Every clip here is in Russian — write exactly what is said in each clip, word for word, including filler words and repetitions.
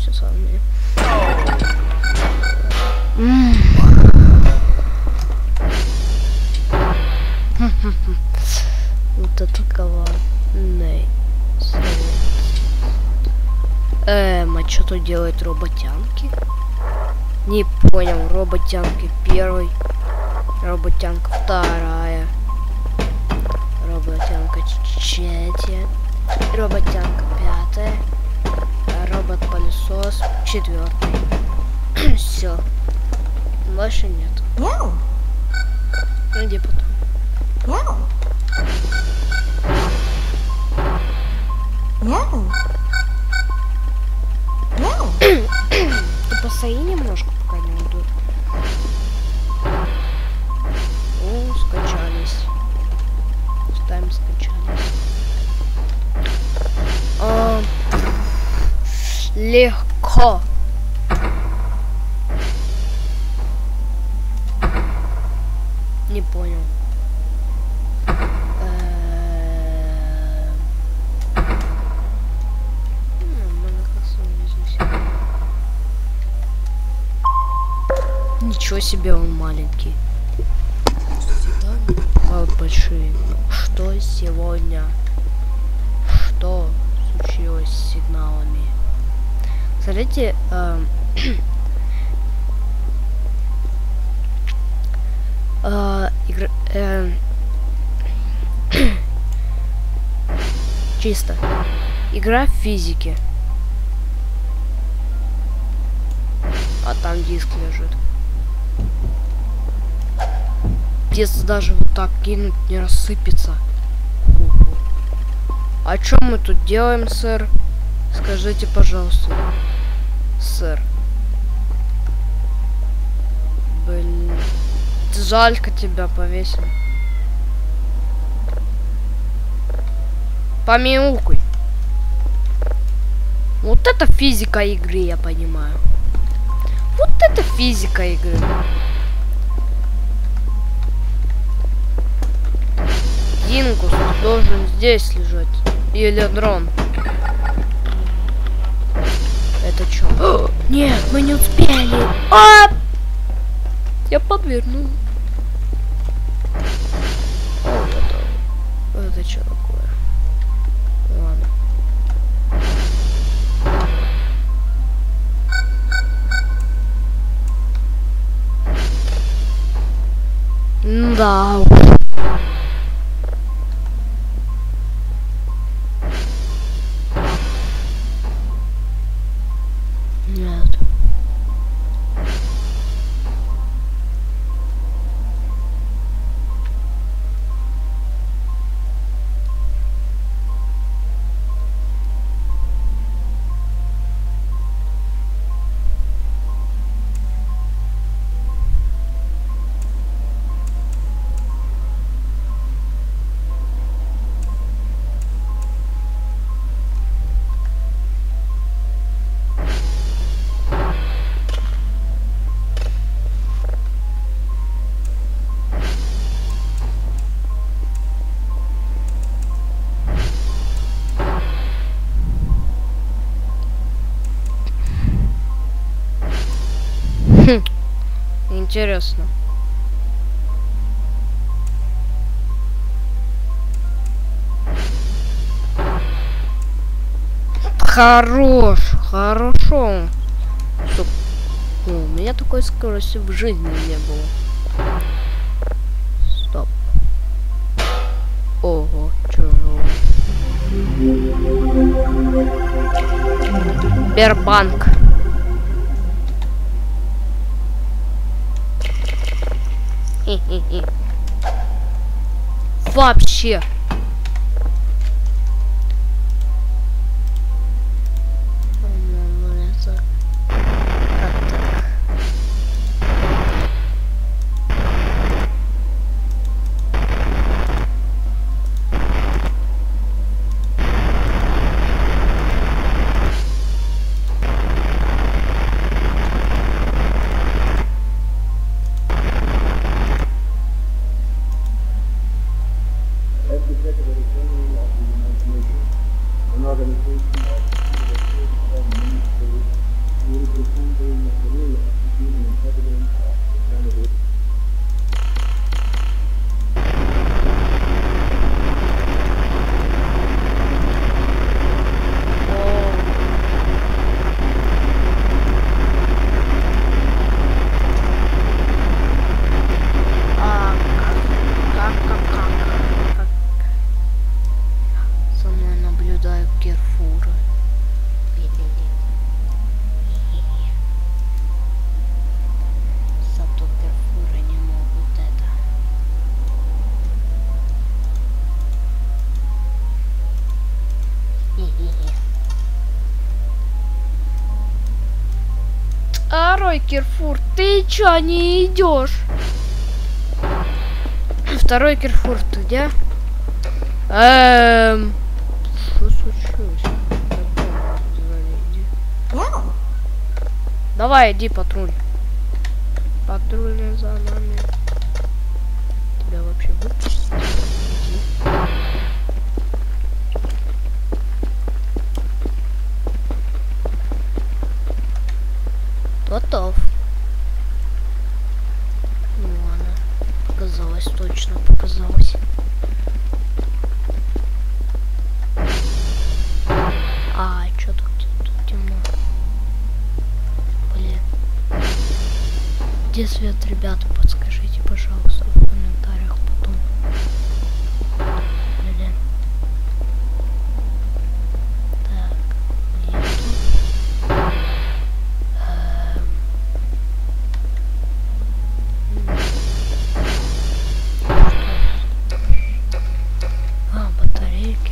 все самое. Вот это коварный совет. Эм, а что тут делают роботянки? Не понял, роботянки первый, роботянка вторая, роботянка третья, роботянка пятая, робот-пылесос четвертый. Все. Больше нет. Мяу. Где потом? Мяу. Мяу. Мяу. Ты постои немножко, пока не уйдут. О, скачались. Ставим скачались. А, легко. Не понял. Ничего себе, он маленький. Вот большие. Что сегодня? Что случилось с сигналами? Смотрите, э, э, игра, э, чисто. Игра в физике. А там диск лежит. Если даже вот так кинуть, не рассыпется. Ху-ху. А что мы тут делаем, сэр? Скажите, пожалуйста. Сэр. Блин. Жалько тебя повесим. Помяукай. Вот это физика игры, я понимаю. Вот это физика игры. Дингус должен здесь лежать. Или дрон. Это что? Нет, мы не успели. А! Я подвернул. О, это, это что такое? Ладно. Да. Нет. Интересно. Хорош, хорошо. Стоп. О, у меня такой скорости в жизни не было. Стоп. Ого, чужой. Сбербанк. Хе-хе-хе. Вообще. Второй Кирфур, ты чё не идешь? Второй Кирфур, ты где? Эм... Что случилось? Давай, иди, патруль. Патруль за нами. Тебя вообще выпустить? Иди. Готов. Ну ладно. Показалось, точно показалось. А, чё тут, тут темно? Блин. Где свет, ребята? Подскажите, пожалуйста, в комментариях потом. Блин. Так, нету. А, батарейки.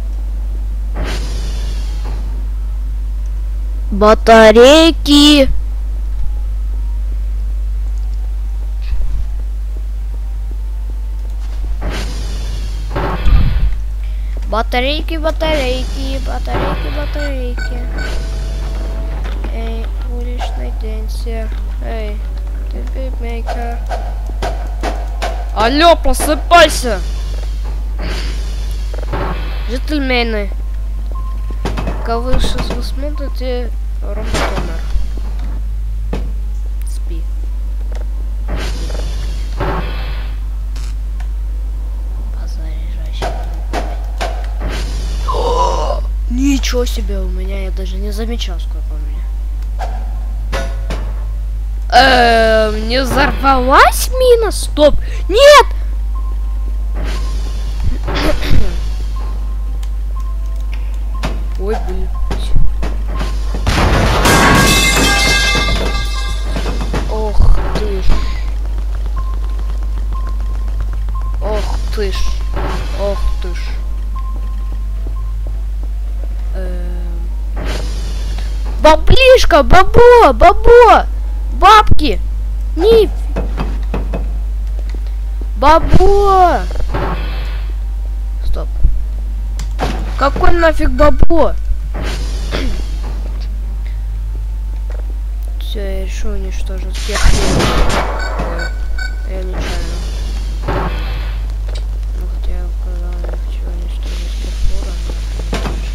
Батарейки! Батарейки, батарейки, батарейки, батарейки. Эй, уличный денсер. Эй, ты битмейкер. Алло, просыпайся! Джентльмены, как вы сейчас вы смотрите Роматомер. Спи. Позаряжайся. Ничего себе, у меня я даже не замечал, сколько у меня. Эм, не взорвалась мина? Стоп! Нет! Ой, блин. Ох ты ж. Ох ты ж. Ох ты ж. Эм... Баблишка, бабо, бабо, бабки. Ниф. Бабо. Стоп. Какой нафиг бабо? Все, я решил уничтожить всех. Я нечаянно. Ну, хотя я указал, я хочу уничтожить Кирфура, но это не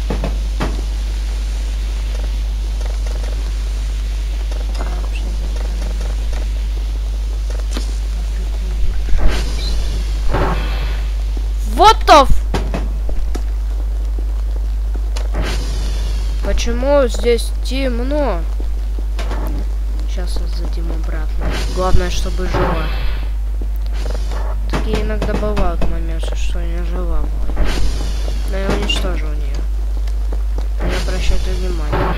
точно. Вот то. Почему здесь темно? Сейчас зададим обратно. Главное, чтобы жила. Такие иногда бывают моменты, что не жила была. Но я уничтожил нее. Не обращайте внимания.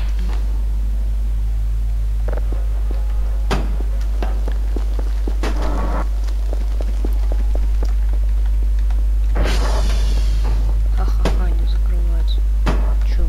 Ха-ха-ха, не закрывается. Чего?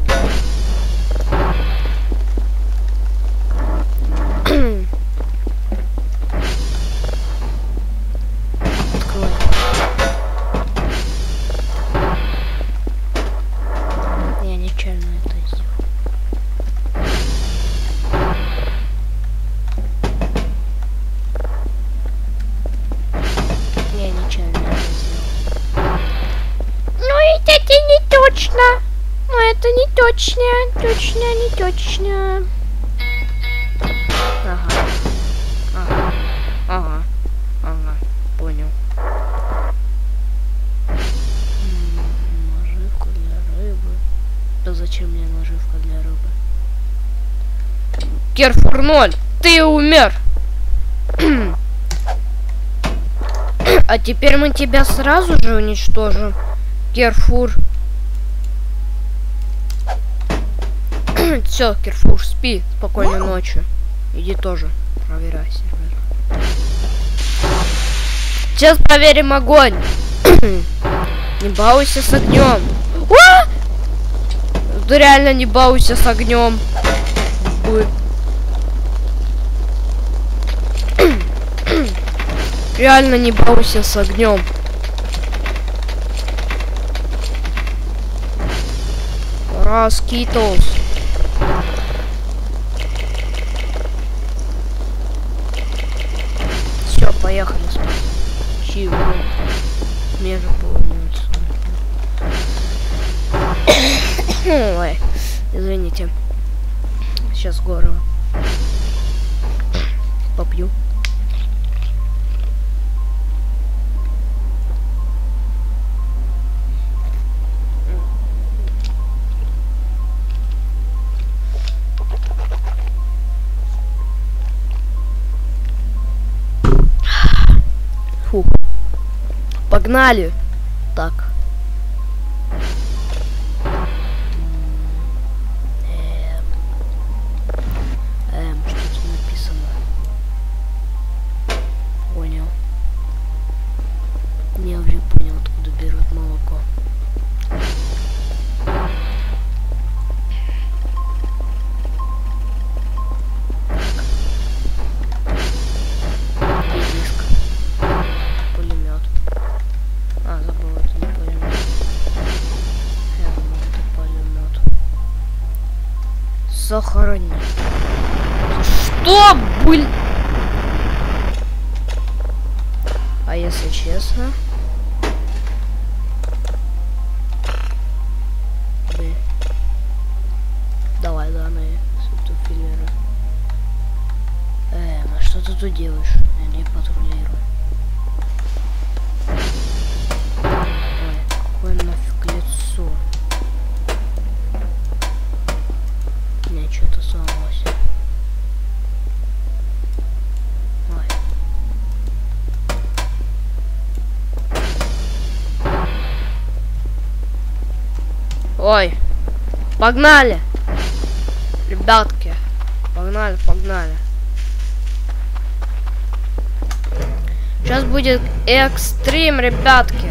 Но это не точно, точно, не точно. Ага, ага, ага, ага, понял. М-м, наживка для рыбы. Да зачем мне наживка для рыбы? Кирфур ноль, ты умер. А теперь мы тебя сразу же уничтожим, Кирфур. Все, Кирфур, спи. Спокойной ночи. Иди тоже. Проверяй сервер. Сейчас проверим огонь. Не балуйся с огнем. Ты реально не балуйся с огнем. Ой. Реально не бойся с огнем. Раскитос. Все, поехали спать. Чего? Мне же полнится. Ой, извините. Сейчас горло попью. Фу. Погнали. Так. Эм, что тут написано? Понял. Я уже понял, откуда берут молоко. Сохрани. Что, блин? А если честно? Блин. Давай, данные субтифилеры. Эм, а что ты тут делаешь? Я не патрулирую. Ой, какое нафиг лицо. Мне что-то сломалось. Ой. Ой. Погнали. Ребятки. Погнали, погнали. Сейчас будет экстрим, ребятки.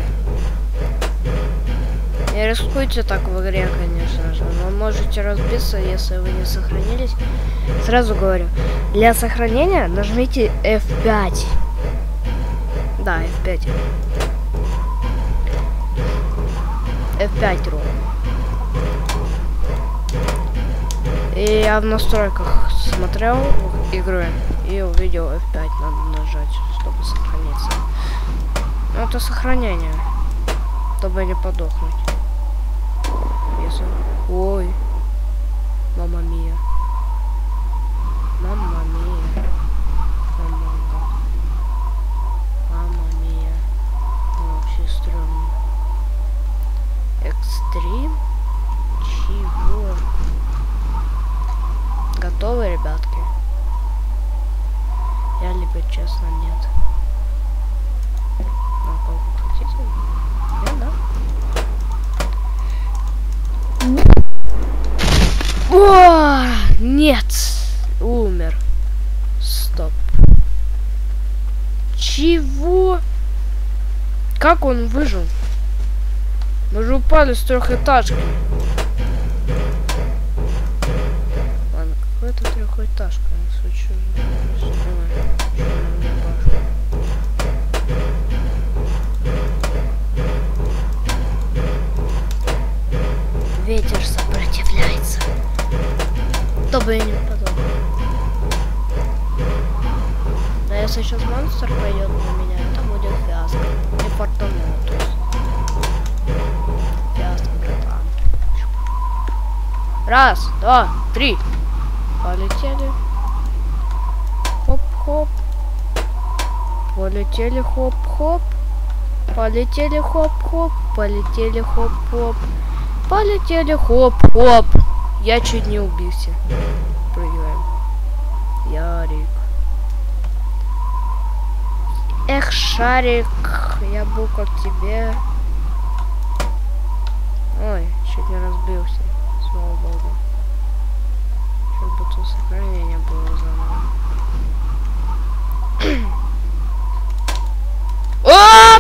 Не рискуйте так в игре, конечно же. Вы можете разбиться, если вы не сохранились. Сразу говорю, для сохранения нажмите эф пять. Да, эф пять. эф пять ровно. И я в настройках смотрел игры и увидел эф пять. Надо нажать, чтобы сохраниться. Но это сохранение, чтобы не подохнуть. Если... Ой. Мама мия. Мама мия. Мама, мама мия. Вообще странно. Экстрим? Чего? Готовы, ребятки? Я либо честно нет. Ну, как хотите? Я, да. О, нет, умер. Стоп. Чего? Как он выжил? Мы же упали с трехэтажки. Ладно, какой-то трехэтажка. Ветер сопротивляется. Чтобы я не подох. Но если сейчас монстр пойдет на меня, это будет фиаско. Не фортунатус. Фиаско, братан. Раз, два, три. Полетели. Хоп-хоп. Полетели хоп-хоп. Полетели хоп-хоп. Полетели хоп-хоп. Полетели хоп-хоп. Я чуть не убился. Прыгаем. Ярик. Эх, Шарик, я был как тебе. Ой, чуть не разбился. Слава богу. Сейчас бы тут сохранение было заново. Оп!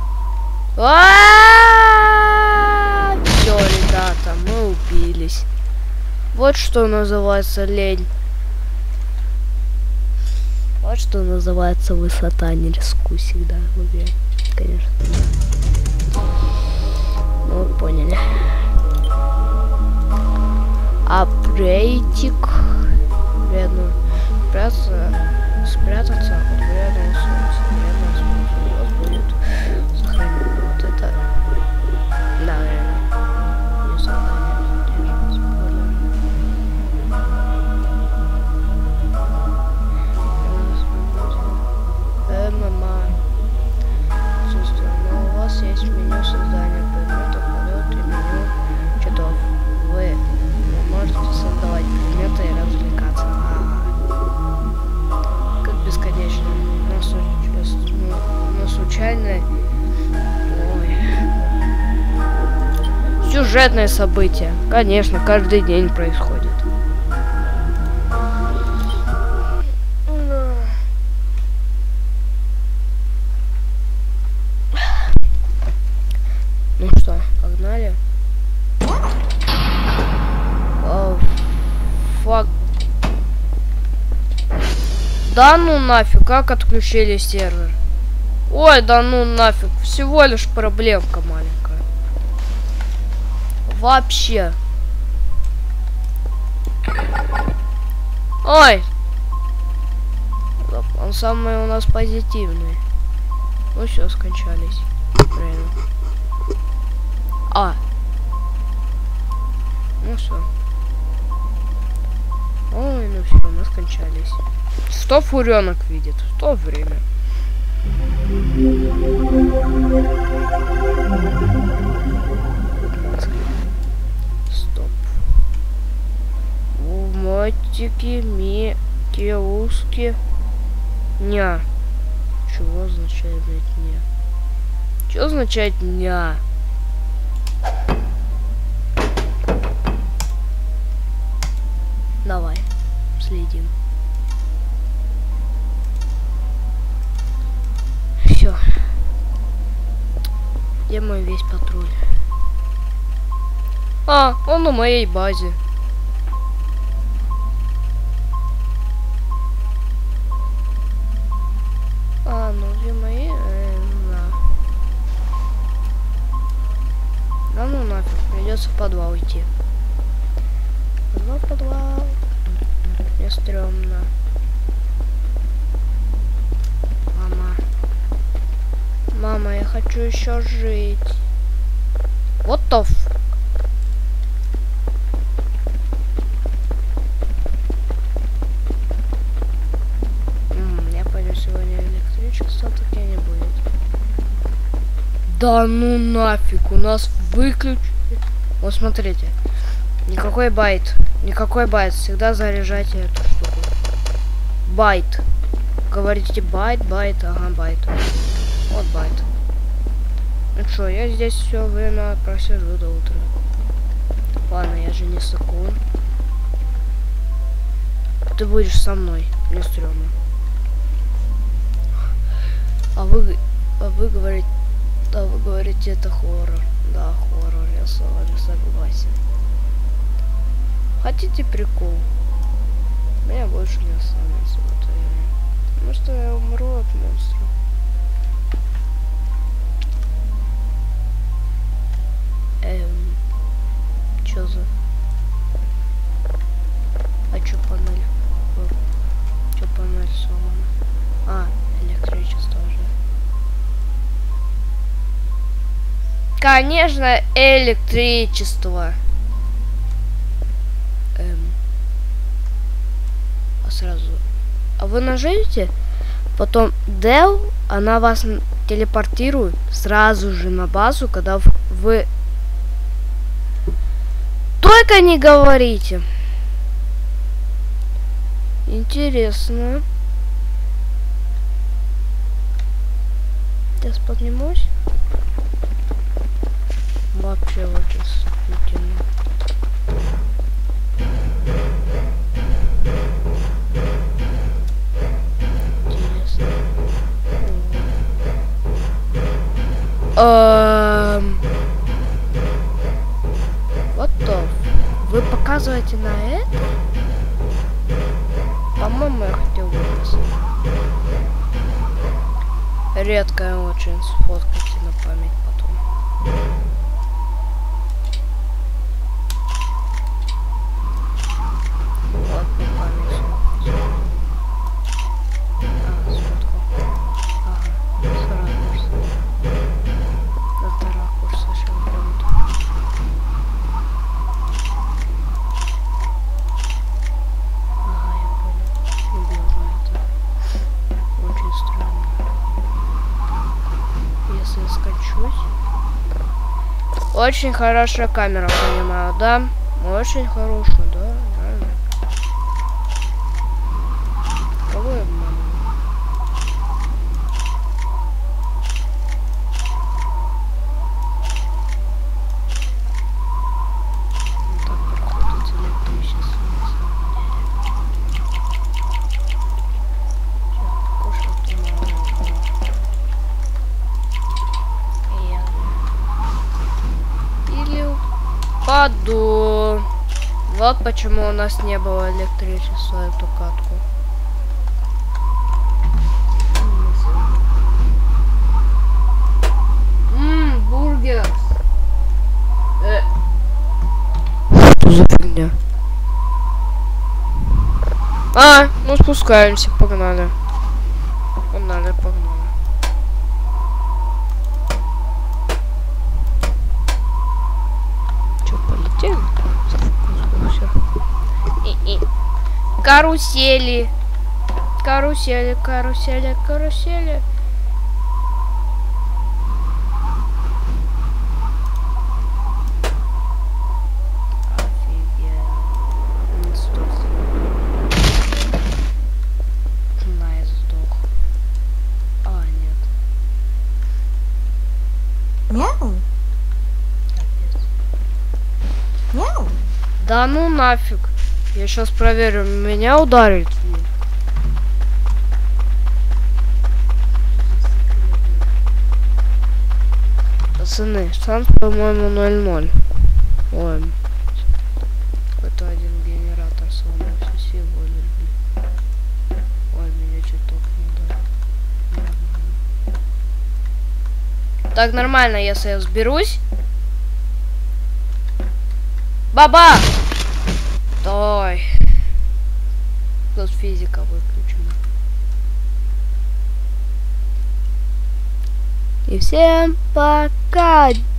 Все, ребята, мы убились. Вот что называется лень. Вот Вот что называется высота, не рискуй всегда в игре. Конечно. Ну, вы поняли. Апрейтик. Вредно. Спрятаться. Спрятаться от вредного солнца. Вредного солнца. У вас будет сохранить. Вот это. Да, реально. Не сохранять. ММА. Чувствую. Но у вас есть меню создания предметов, полет и меню читов. Вы можете создавать предметы и развлекаться. Ага. Как бесконечно. Но, случ... но, но случайно... Ой. Сюжетное событие. Конечно, каждый день происходит. Ну что, погнали? О, фак. Да ну нафиг, как отключили сервер? Ой, да ну нафиг, всего лишь проблемка маленькая. Вообще. Ой. Он самый у нас позитивный. Ну все, скончались. Правильно. А. Ну все. Ой, ну все, мы скончались. Сто фуренок видит в то время. Стоп. В мотике ми киуски ня. Чего означает это ня? Что означает ня? Давай, следим. Все. Где мой весь патруль? А, он на моей базе. А, ну где мои? Э, да. Да ну нафиг, придется в подвал идти. Подвал, подвал. Мне стрёмно. Мама. Мама, я хочу еще жить. Вот то. Я понял, сегодня электричество таки не будет. Да ну нафиг, у нас выключили. Вот смотрите. Никакой байт. Никакой байт. Всегда заряжайте эту штуку. Байт. Говорите байт, байт, ага, байт. Вот байт. Ну что, я здесь все время просижу до утра. Ладно, я же не сыкун. Ты будешь со мной, мне стрёмно. А вы, а вы говорите, а вы говорите, это хоррор. Да, хоррор, я с вами согласен. Хотите прикол? Меня больше не останется в это время. Потому что я умру от монстра. Эм, чё за? А чё панель? О, чё панель сломана? А, электричество уже. Конечно, электричество. Эм. А сразу. А вы нажмите, потом Дел, она вас телепортирует сразу же на базу, когда вы... Только не говорите. Интересно. Сейчас поднимусь. Вообще очень сомнительно. Интересно. Эм... Вот то. Вы показываете на это? По-моему, я хотел выбросить. редкое очень, сфоткайте на память потом. Вот на память. А, сфоткал. Ага, с ракурса. Это ракурс совсем круто. Ага, я понял. Убил это. Очень странно. Если я скачусь. Очень хорошая камера, понимаю, да? Очень хорошая, да? Реально. Кого я обманываю? Ну, так проходит электричество на самом деле. Сейчас покушать и мало. Или упаду. Вот почему у нас не было электричества эту катку. Ммм, бургер. Э. Что за фигня? А, ну спускаемся, погнали. Погнали, погнали. Че, полетели? Все. И -и. Карусели. Карусели, карусели, карусели. Да ну нафиг. Я сейчас проверю, меня ударит. Пацаны, шанс, по-моему, ноль ноль. Ой. Какой-то один генератор сломался сегодня. Ой, меня что-то не ударит. Так нормально, если я взберусь. Баба! Стой. Тут физика выключена. И всем пока!